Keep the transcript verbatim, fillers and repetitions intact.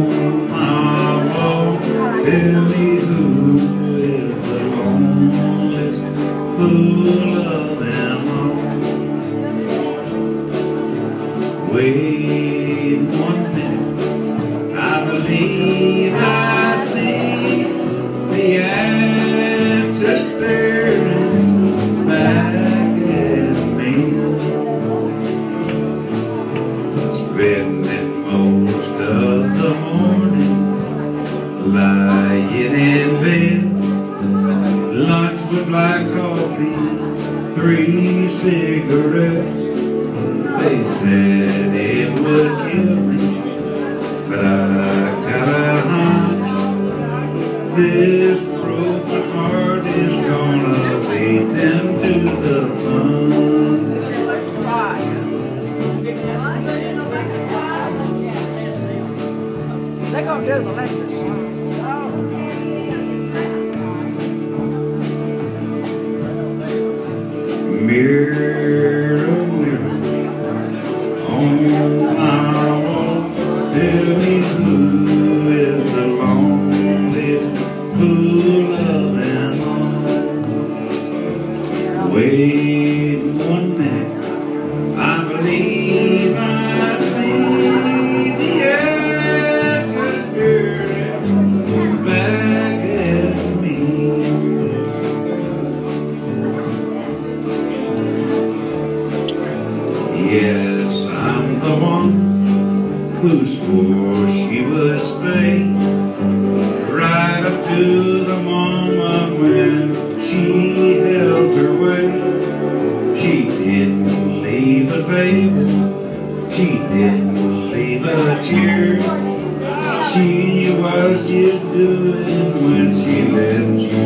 my walk, tell me who is the loneliest fool of them all. Wait one minute, I believe I see the answer staring back at me. Spending most of the morning lying in bed, lunch with black coffee, three cigarettes. They said it would kill me, but I got a hunch this broken heart is gonna lead them to the fun. They're gonna do the lesson. Mirror, mirror on my wall, tell me who is the loneliest fool of them all. Wait one minute, I believe I see the answer staring back at me. Yes, I'm the one who swore she would stay right up to the moment when she held her way. She didn't leave a table, she didn't leave a chair. She was just doing when she left you